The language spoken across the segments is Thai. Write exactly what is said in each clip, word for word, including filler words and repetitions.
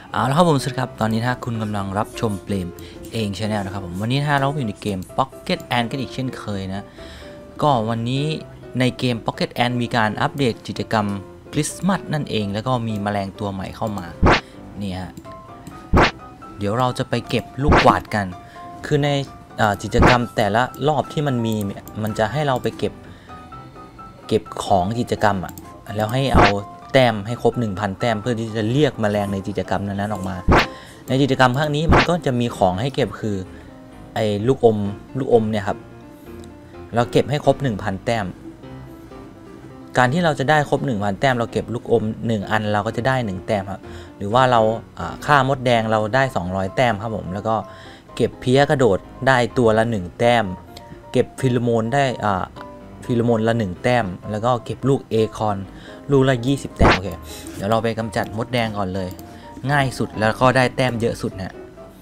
เอาละครับผมสวัสดีครับตอนนี้ถ้าคุณกำลังรับชมเปรมเองชาแนลนะครับผมวันนี้ถ้าเราอยู่ในเกม Pocket Ant กันอีกเช่นเคยนะก็วันนี้ในเกม Pocket Ant มีการอัปเดตกิจกรรมคริสต์มาสนั่นเองแล้วก็มีแมลงตัวใหม่เข้ามาเนี่ยเดี๋ยวเราจะไปเก็บลูกกวาดกันคือในกิจกรรมแต่ละรอบที่มันมีมันจะให้เราไปเก็บเก็บของกิจกรรมอ่ะแล้วให้เอาแต้มให้ครบ หนึ่งพัน แต้มเพื่อที่จะเรียกแมลงในกิจกรรมนั้นๆออกมาในกิจกรรมครั้งนี้มันก็จะมีของให้เก็บคือไอ้ลูกอมลูกอมเนี่ยครับเราเก็บให้ครบ หนึ่งพัน แต้มการที่เราจะได้ครบ หนึ่งพัน แต้มเราเก็บลูกอมหนึ่งอันเราก็จะได้หนึ่งแต้มครับหรือว่าเราฆ่ามดแดงเราได้สองร้อยแต้มครับผมแล้วก็เก็บเพี้ยกระโดดได้ตัวละหนึ่งแต้มเก็บฟิโลโมนได้อ่าฟิโลโมนละหนึ่งแต้มแล้วก็เก็บลูกเอคอนลูกละยี่สิบแต้มโอเคเดี๋ยวเราไปกำจัดมดแดงก่อนเลยง่ายสุดแล้วก็ได้แต้มเยอะสุดนะ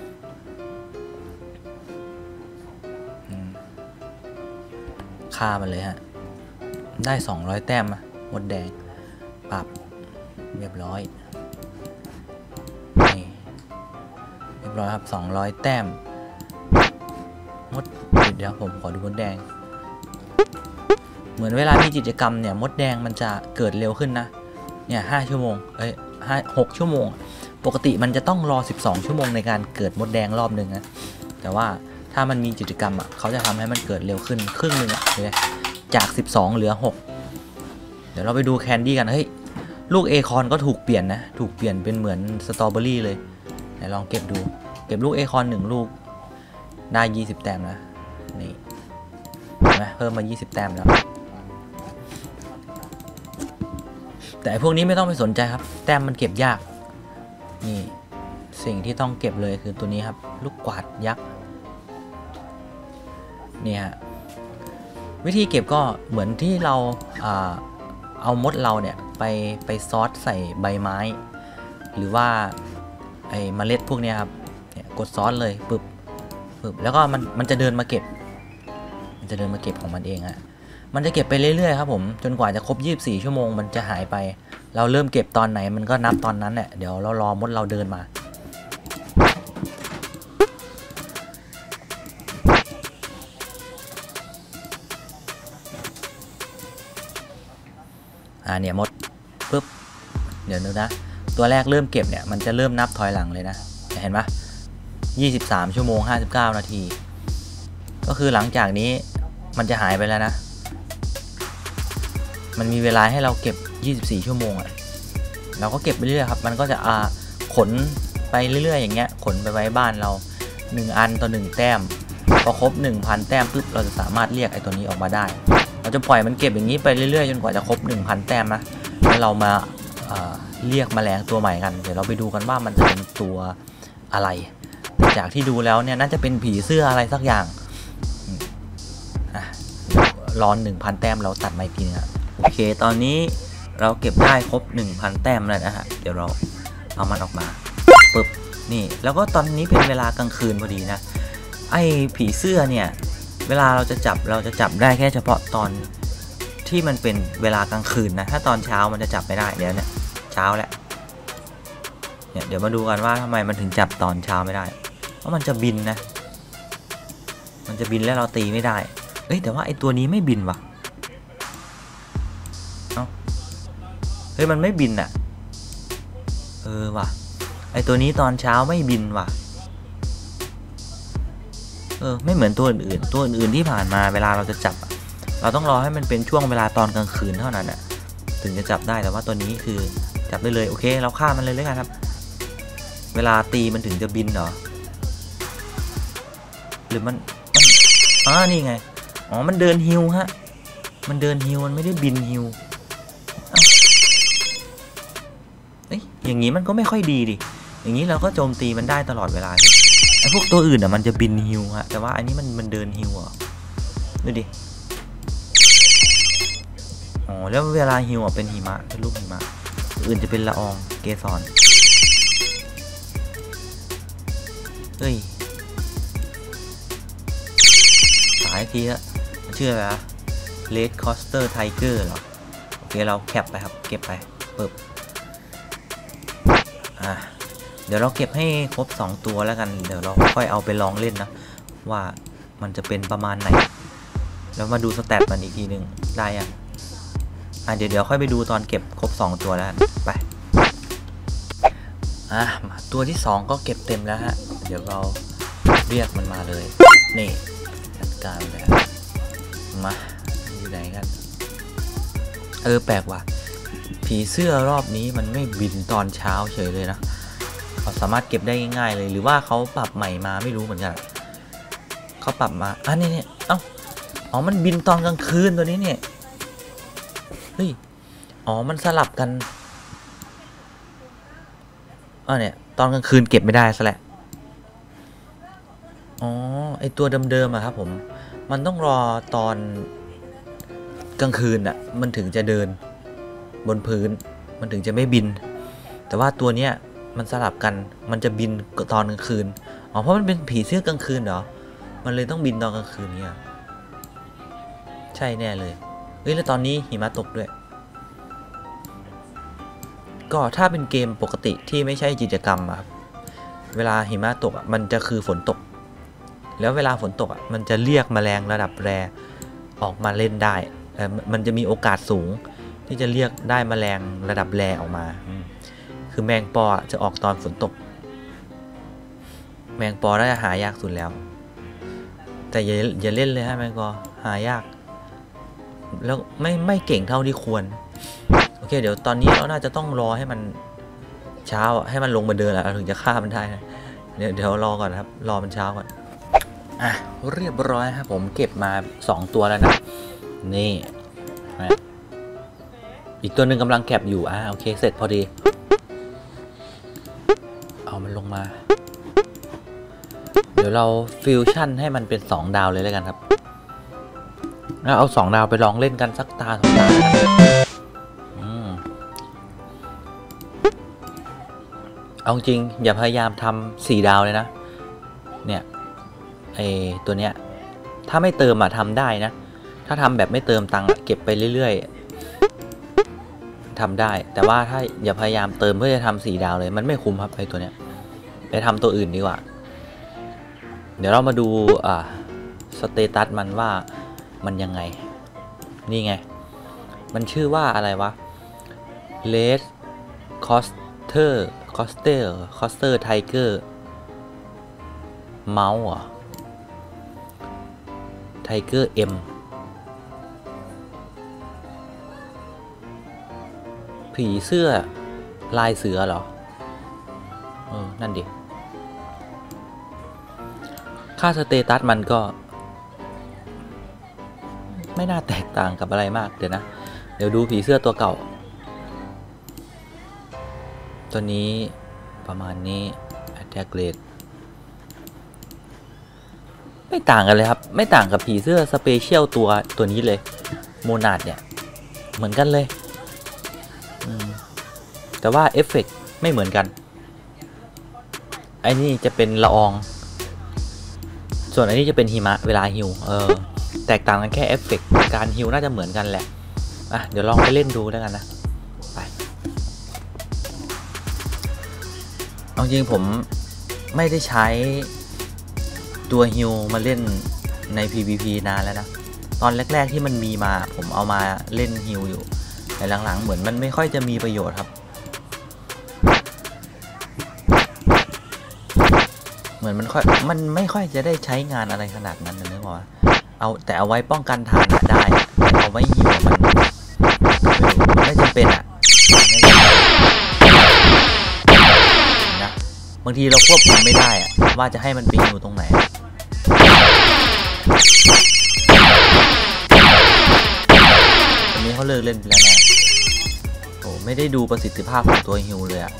ฆ่ามันเลยฮะได้สองร้อยแต้มอะมดแดงปรับเรียบร้อยนี่เรียบร้อยครับสองร้อยแต้มมดเดี๋ยวผมขอดูมดแดงเหมือนเวลามีกิจกรรมเนี่ยมดแดงมันจะเกิดเร็วขึ้นนะเนี่ยห้าชั่วโมงเอ้ยห้าหกชั่วโมงปกติมันจะต้องรอสิบสองชั่วโมงในการเกิดมดแดงรอบหนึ่งนะแต่ว่าถ้ามันมีกิจกรรมอ่ะเขาจะทำให้มันเกิดเร็วขึ้นครึ่งหนึ่งอ่ะเลยจากสิบสองเหลือหกเดี๋ยวเราไปดูแคนดี้กันเฮ้ยลูกเอคอนก็ถูกเปลี่ยนนะถูกเปลี่ยนเป็นเหมือนสตรอเบอรี่เลยไหนลองเก็บดูเก็บลูกเอคอนหนึ่งลูกได้ยี่สิบแต้มนะนี่เห็นไหมเพิ่มมายี่สิบแต้มแล้วแต่พวกนี้ไม่ต้องไปสนใจครับแต้มมันเก็บยากนี่สิ่งที่ต้องเก็บเลยคือตัวนี้ครับลูกกวาดยักษ์นี่ฮะวิธีเก็บก็เหมือนที่เราเอามดเราเนี่ยไปไปซอสใส่ใบไม้หรือว่าไอ้เมล็ดพวกนี้ครับเนี่ยกดซอสเลยปึ๊บปึ๊บแล้วก็มันมันจะเดินมาเก็บมันจะเดินมาเก็บของมันเองฮะมันจะเก็บไปเรื่อยๆครับผมจนกว่าจะครบยี่สิบสี่ชั่วโมงมันจะหายไปเราเริ่มเก็บตอนไหนมันก็นับตอนนั้นแหละเดี๋ยวเรารอมดเราเดินมาอ่าเนี่ยมดปึ๊บเดี๋ยวนึงนะตัวแรกเริ่มเก็บเนี่ยมันจะเริ่มนับถอยหลังเลยนะเห็นปะยี่สิบสามชั่วโมงห้าสิบเก้านาทีก็คือหลังจากนี้มันจะหายไปแล้วนะมันมีเวลาให้เราเก็บยี่สิบสี่ชั่วโมงอ่ะเราก็เก็บไปเรื่อยครับมันก็จะอ่าขนไปเรื่อยๆอย่างเงี้ยขนไปไว้บ้านเราหนึ่งอันต่อหนึ่งแต้มพอครบ หนึ่งพัน แต้มปุ๊บเราจะสามารถเรียกไอ้ตัวนี้ออกมาได้เราจะปล่อยมันเก็บอย่างนี้ไปเรื่อยๆจนกว่าจะครบ หนึ่งพัน แต้มนะแล้วเรามาเรียกแมลงตัวใหม่กันเดี๋ยวเราไปดูกันว่ามันจะเป็นตัวอะไรจากที่ดูแล้วเนี่ยน่าจะเป็นผีเสื้ออะไรสักอย่างรอ หนึ่งพัน แต้มเราตัดมาอีกทีนึงโอเคตอนนี้เราเก็บได้ครบ หนึ่งพัน แต้มแล้วนะฮะเดี๋ยวเราเอามันออกมาปึ๊บนี่แล้วก็ตอนนี้เป็นเวลากลางคืนพอดีนะไอ้ผีเสื้อเนี่ยเวลาเราจะจับเราจะจับได้แค่เฉพาะตอนที่มันเป็นเวลากลางคืนนะถ้าตอนเช้ามันจะจับไม่ได้เดี๋ยวเนี่ยเช้าแล้วเนี่ยเดี๋ยวมาดูกันว่าทำไมมันถึงจับตอนเช้าไม่ได้เพราะมันจะบินนะมันจะบินแล้วเราตีไม่ได้เอ้ยแต่ว่าไอ้ตัวนี้ไม่บินว่ะเอ้าเฮ้ยมันไม่บินอ่ะเออว่ะไอ้ตัวนี้ตอนเช้าไม่บินว่ะเออไม่เหมือนตัวอื่นๆตัวอื่นๆที่ผ่านมาเวลาเราจะจับเราต้องรอให้มันเป็นช่วงเวลาตอนกลางคืนเท่านั้นอ่ะถึงจะจับได้แต่ว่าตัวนี้คือจับได้เลยโอเคเราฆ่ามันเลยเลยกันครับเวลาตีมันถึงจะบินเหรอหรือมันอ๋อนี่ไงอ๋อมันเดินฮิวฮะมันเดินฮิวมันไม่ได้บินฮิวเอ้ยอย่างนี้มันก็ไม่ค่อยดีดิอย่างนี้เราก็โจมตีมันได้ตลอดเวลาดิไอ้พวกตัวอื่นอ่ะมันจะบินฮิวฮะแต่ว่าอันนี้มันมันเดินฮิวอ่ะดูดิอ๋อแล้วเวลาฮิวอ่ะเป็นหิมะเป็นลูกหิมะอื่นจะเป็นละอองเกสรเฮ้ยสายทีละเชื่อไหมฮะ Red Coaster Tiger เหรอโอเคเราแคปไปครับเก็บไปปึ๊บอ่ะเดี๋ยวเราเก็บให้ครบสองตัวแล้วกันเดี๋ยวเราค่อยเอาไปลองเล่นนะว่ามันจะเป็นประมาณไหนแล้วมาดูสแตทมันอีกทีหนึ่งได้ยังอ่ะเดี๋ยวเดี๋ยวค่อยไปดูตอนเก็บครบสองตัวแล้วไปอ่ะมาตัวที่สองก็เก็บเต็มแล้วฮะเดี๋ยวเราเรียกมันมาเลยนี่จัดการไปแล้วมาอยู่ไหนกันเออแปลกว่ะผีเสื้อรอบนี้มันไม่บินตอนเช้าเฉยเลยนะเขาสามารถเก็บได้ง่ายๆเลยหรือว่าเขาปรับใหม่มาไม่รู้เหมือนกันเขาปรับมาอ่ะนี่เนี่ยเอ้าอ๋อมันบินตอนกลางคืนตัวนี้เนี่ยเฮ้ยอ๋อมันสลับกันอ่ะเนี่ยตอนกลางคืนเก็บไม่ได้ซะแหละอ๋อไอตัวเดิมๆอะครับผมมันต้องรอตอนกลางคืนอะมันถึงจะเดินบนพื้นมันถึงจะไม่บินแต่ว่าตัวเนี้ยมันสลับกันมันจะบินตอนกลางคืนอ๋อเพราะมันเป็นผีเสื้อกลางคืนเหรอมันเลยต้องบินตอนกลางคืนเนี่ยใช่แน่เลยเฮ้ยแล้วตอนนี้หิมะตกด้วยก็ถ้าเป็นเกมปกติที่ไม่ใช่กิจกรรมอะครับเวลาหิมะตกอะมันจะคือฝนตกแล้วเวลาฝนตกอ่ะมันจะเรียกแมลงระดับแรออกมาเล่นได้แต่มันจะมีโอกาสสูงที่จะเรียกได้แมลงระดับแรออกมาคือแมงปอจะออกตอนฝนตกแมงปอน่าจะหายากสุดแล้วแต่อย่าอย่าเล่นเลยฮะแมงปอหายากแล้วไม่ไม่เก่งเท่าที่ควรโอเคเดี๋ยวตอนนี้เราน่าจะต้องรอให้มันเช้าให้มันลงมาเดินแล้วถึงจะฆ่ามันได้เดี๋ยวเดี๋ยวรอก่อนครับรอมันเช้าก่อนอ่ะเรียบร้อยครับผมเก็บมาสองตัวแล้วนะนี่อีกตัวหนึ่งกำลังแคปอยู่อ่ะโอเคเสร็จพอดีเอามันลงมาเดี๋ยวเราฟิวชั่นให้มันเป็นสองดาวเลยแล้วกันครับแล้วเอาสองดาวไปลองเล่นกันสักตาสองตาอืมเอาจริงอย่าพยายามทำสี่ดาวเลยนะเนี่ยไอตัวเนี้ยถ้าไม่เติมอะทำได้นะถ้าทำแบบไม่เติมตังค์เก็บไปเรื่อยๆทำได้แต่ว่าถ้าอย่าพยายามเติมเพื่อจะทำสี่ดาวเลยมันไม่คุ้มครับไอตัวเนี้ยไปทำตัวอื่นดีกว่าเดี๋ยวเรามาดูอ่าสเตตัสมันว่ามันยังไงนี่ไงมันชื่อว่าอะไรวะ Red Coaster Coaster Coaster Tiger เมาส์อ่ะ Tiger M ผีเสื้อลายเสือเหรอเออนั่นดิค่าสเตตัสมันก็ไม่น่าแตกต่างกับอะไรมากเดี๋ยวนะเดี๋ยวดูผีเสื้อตัวเก่าตัวนี้ประมาณนี้ Attack Rate ไม่ต่างกันเลยครับไม่ต่างกับผีเสื้อสเปเชียลตัวตัวนี้เลยโมนาดเนี่ยเหมือนกันเลยแต่ว่าเอฟเฟกต์ไม่เหมือนกันไอ้นี่จะเป็นละอองส่วนอันนี้จะเป็นหิมะเวลาฮิวเออแตกต่างกันแค่เอฟเฟกต์การฮิวน่าจะเหมือนกันแหละอ่ะเดี๋ยวลองไปเล่นดูแล้วกันนะไปเอาจริงผมไม่ได้ใช้ตัวฮิวมาเล่นใน พี วี พี นานแล้วนะตอนแรกๆที่มันมีมาผมเอามาเล่นฮิวอยู่แต่หลังๆเหมือนมันไม่ค่อยจะมีประโยชน์ครับเหมือนมันค่อยมันไม่ค่อยจะได้ใช้งานอะไรขนาดนั้นนะนึกว่าเอาแต่เอาไว้ป้องกันฐานได้เอาไว้ฮิวมันไม่จำเป็นอ่ะนะบางทีเราควบคุมไม่ได้อ่ะว่าจะให้มันไปฮิวตรงไหนตอนนี้เขาเลิกเล่นไปแล้วนะโอ้ไม่ได้ดูประสิทธิภาพของตัวฮิวเลยอ่ะ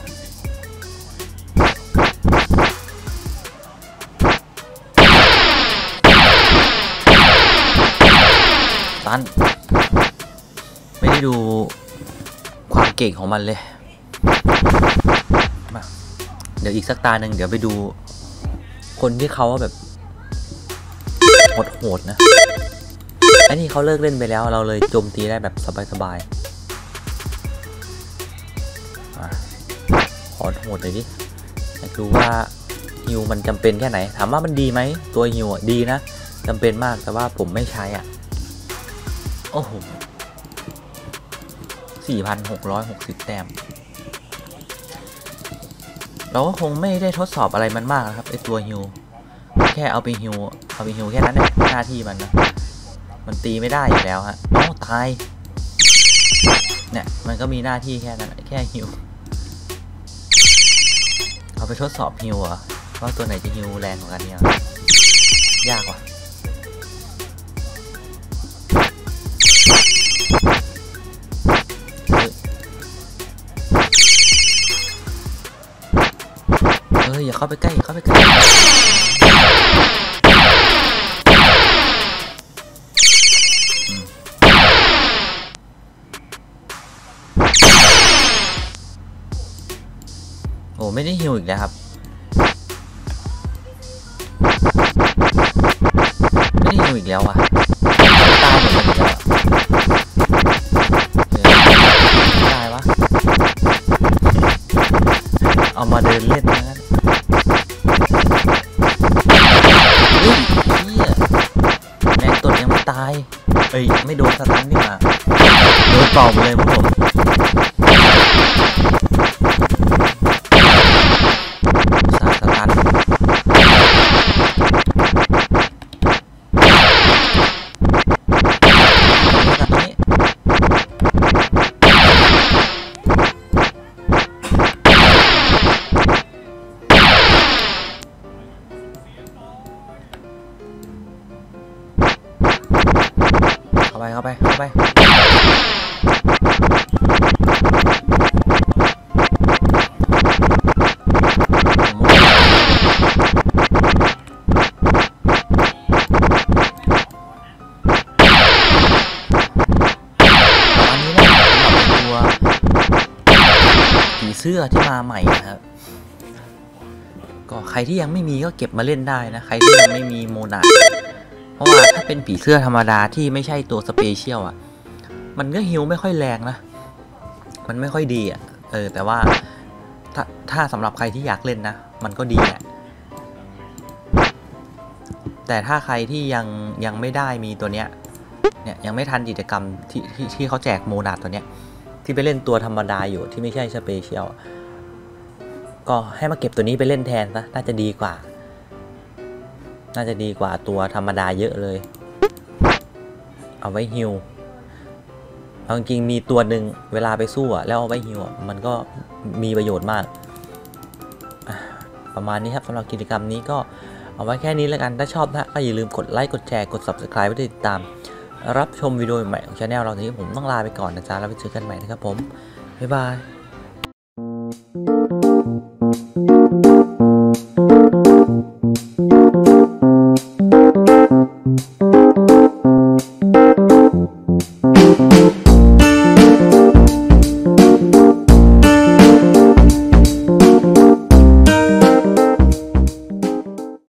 ตันไม่ได้ดูความเก่งของมันเลยมาเดี๋ยวอีกสักตาหนึ่งเดี๋ยวไปดูคนที่เขาแบบโหดๆนะไอ้นี่เขาเลิกเล่นไปแล้วเราเลยโจมตีได้แบบสบายๆขอโหดเลยดิอยากรู้ว่าฮิวมันจำเป็นแค่ไหนถามว่ามันดีไหมตัวฮิวอ่ะดีนะจำเป็นมากแต่ว่าผมไม่ใช้อ่ะโอ้โห สี่พันหกร้อยหกสิบ แต้มเราก็คงไม่ได้ทดสอบอะไรมันมากนะครับไอตัวฮิวแค่เอาไปฮิวเอาไปฮิวแค่นั้นแหละหน้าที่มันนะมันตีไม่ได้อยู่แล้วฮะเอ้าตายเนี่ยมันก็มีหน้าที่แค่นั้นแค่ฮิวเอาไปทดสอบฮิวอะว่าตัวไหนจะฮิวแรงกว่ากันเนี่ยยากว่ะเอออย่าเข้าไปใกล้อย่าเข้าไปใกล้โอ้ไม่ได้ฮิวอีกแล้วครับไม่ได้ฮิวอีกแล้วอ่ะตายหมดเลยแล้วตายวะเอามาเดินเล่นนะเฮ้ยเฮียแรงตดยังไม่ตายเอ้ยไม่โดนสตันนี่มาโดนเป่าไปเลยพวกผมเข้าไปเข้าไปเข้าไปผีเสื้อที่มาใหม่นะครับก็ใครที่ยังไม่มีก็เก็บมาเล่นได้นะใครที่ยังไม่มีโมนาเพราะว่าถ้าเป็นผีเสื้อธรรมดาที่ไม่ใช่ตัวสเปเชียลอ่ะมันก็ฮิวไม่ค่อยแรงนะมันไม่ค่อยดีอ่ะเออแต่ว่าถ้าถ้าสำหรับใครที่อยากเล่นนะมันก็ดีแหละแต่ถ้าใครที่ยังยังไม่ได้มีตัวเนี้ยเนี่ยยังไม่ทันกิจกรรมที่ที่ที่เขาแจกโมนาตัวเนี้ยที่ไปเล่นตัวธรรมดาอยู่ที่ไม่ใช่สเปเชียลก็ให้มาเก็บตัวนี้ไปเล่นแทนนะน่าจะดีกว่าน่าจะดีกว่าตัวธรรมดาเยอะเลยเอาไว้ฮิวเอาจริงมีตัวหนึ่งเวลาไปสู้อะแล้วเอาไว้ฮิวมันก็มีประโยชน์มากประมาณนี้ครับสำหรับกิจกรรมนี้ก็เอาไว้แค่นี้แล้วกันถ้าชอบนะก็อย่าลืมกดไลค์กดแชร์กด ซับสไครบ์ ไว้ติดตามรับชมวิดีโอใหม่ของช anel เราทีนี้ผมต้องลาไปก่อนนะจ๊ะแล้วไปเจอกันใหม่นะครับผมบ๊ายบาย